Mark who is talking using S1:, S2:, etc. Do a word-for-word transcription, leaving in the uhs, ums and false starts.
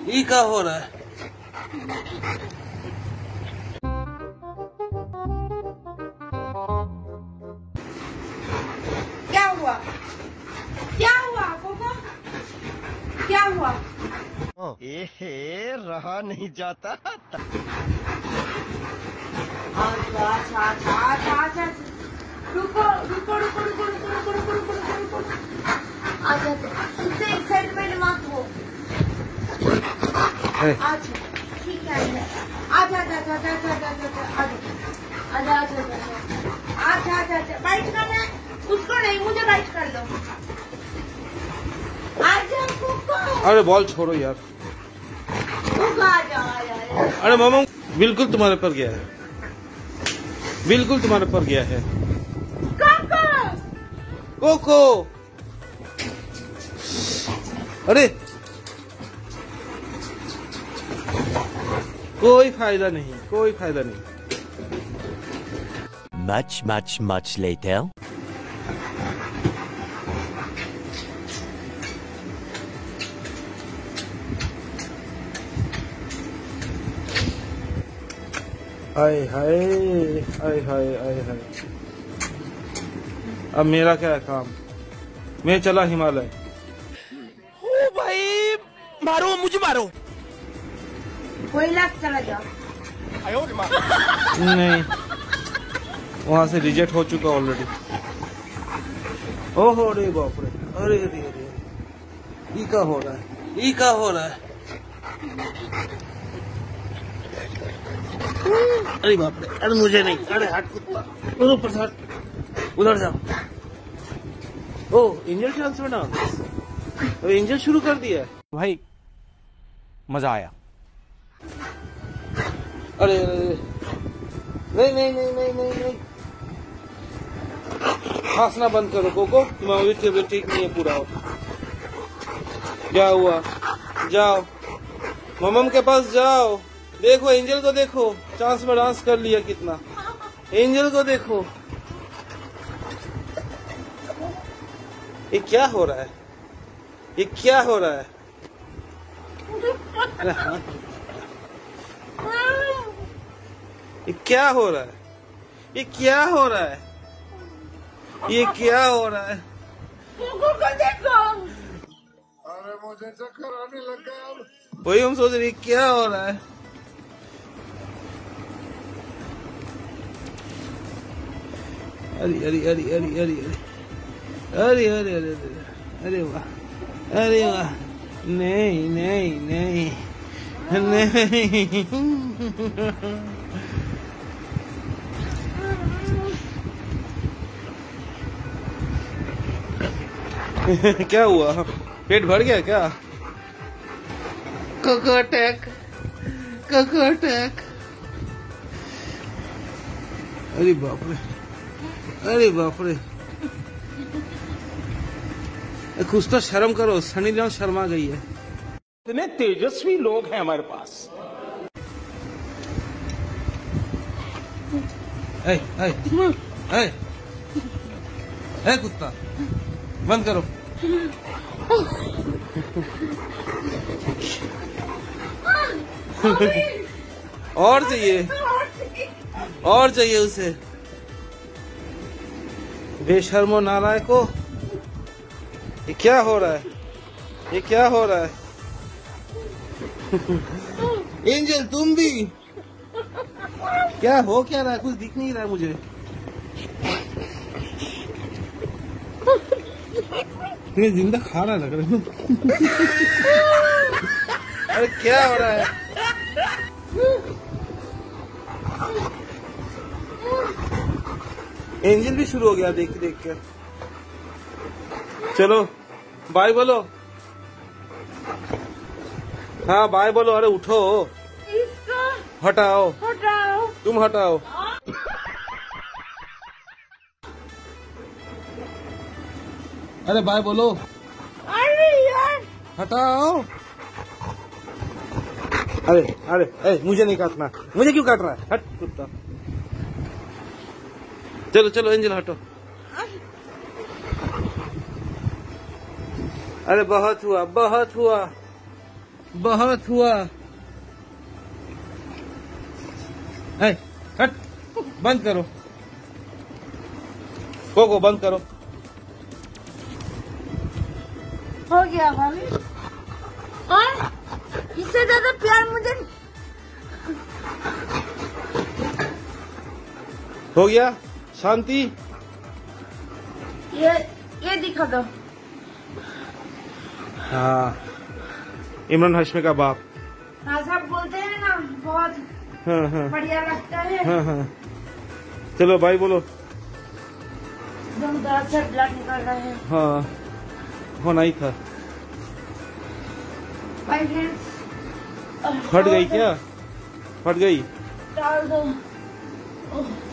S1: ये क्या हो रहा है?
S2: क्या हुआ? क्या हुआ कोको? क्या हुआ?
S3: एहे, रहा नहीं जाता।
S2: अच्छा अच्छा अच्छा अच्छा अच्छा रुको रुको रुको रुको रुको रुको रुको रुको रुको रुको अच्छा अच्छा इतने एक्साइटमेंट मत हो। अच्छा ठीक है अच्छा अच्छा अच्छा अच्छा अच्छा अच्छा अच्छा अच्छा अच्छा अच्छा अच्छा बाइट करना है उसको नहीं मुझे बाइट कर दो। आजा कोको।
S1: अरे बॉल छोड़ो यार। अरे मामा बिल्कुल तुम्हारे पर गया है, बिल्कुल तुम्हारे पर गया है। कोको कोको अरे कोई फायदा नहीं, कोई फायदा नहीं।
S3: Much, much, much later.
S1: आय हाय आय हाय आय हाय। अब मेरा क्या है काम? मैं चला हिमालय।
S3: ओ भाई मारो मुझे मारो।
S2: कोई लाख चला जाओ।
S1: नहीं वहां से रिजेक्ट हो चुका ऑलरेडी। ओहो अरे बाप रे, अरे अरे अरे ये क्या हो रहा है? ये क्या हो रहा है? अरे बाप रे, अरे मुझे नहीं, अरे हट कुत्ता, उधर ऊपर से हट, उधर जाओ। ओ एंजल ट्रांसफर ना, तो एंजल शुरू कर दिया
S4: भाई, मजा आया।
S1: अरे अरे नहीं नहीं नहीं नहीं नहीं नहीं हंसना बंद करो कोको, तुम्हारी तबीयत ठीक नहीं है पूरा। क्या हुआ? जाओ ममम के पास जाओ, देखो एंजल को देखो, चांस में डांस कर लिया कितना। एंजल को देखो, ये क्या हो रहा है? ये क्या हो रहा है? अरे हाँ, ये क्या हो रहा है? ये क्या हो रहा है? ये क्या हो रहा है?
S2: कोको को देखो।
S5: अरे मुझे चक्कर आने लग गया अब।
S1: वही हम सोच रहे क्या हो रहा है? अरे अरे अरे अरे अरे अरे अरे अरे अरे अरे वाह, अरे वाह, नहीं नहीं नहीं नहीं क्या हुआ? पेट भर गया क्या? Coco attack, coco attack. अरे बाप रे, अरे बाप रे, कुछ तो शर्म करो, सनी लियोन शर्मा गई है।
S4: इतने तेजस्वी लोग हैं हमारे पास।
S1: ए, ए, ए, ए, कुत्ता बंद करो। और चाहिए, और चाहिए उसे। बेशर्मो नालायक को, ये क्या हो रहा है? ये क्या हो रहा है? एंजल तुम भी क्या हो क्या रहा है? कुछ दिख नहीं रहा है मुझे। ये जिंदा खा रहा लग रहा है। अरे क्या हो रहा है? एंजल भी शुरू हो गया देख देख कर। चलो बाय बोलो। हाँ बाय बोलो। अरे उठो,
S2: इसको
S1: हटाओ,
S2: हटाओ,
S1: तुम हटाओ। अरे बाय बोलो।
S2: अरे यार
S1: हटाओ। अरे अरे ए, मुझे नहीं काटना। मुझे क्यों काट रहा है? हट कुत्ता। चलो चलो एंजल हटो। अरे बहुत हुआ, बहुत हुआ। बहुत हुआ। है, हट, बंद करो, कोको बंद करो।
S2: हो गया भाभी। और इससे ज्यादा प्यार मुझे
S1: हो गया। शांति।
S2: ये ये दिखा दो।
S1: हाँ, इमरान हाशमी का बाप।
S2: हाँ सब बोलते हैं ना, बहुत
S1: हाँ हाँ
S2: बढ़िया लगता है।
S1: हाँ हाँ। चलो भाई बोलो।
S2: एकदम दांत से ब्लड निकल रहा है।
S1: हाँ, होना ही था।
S2: Bye friends.
S1: फट गई क्या? फट गई।
S2: डाल दो।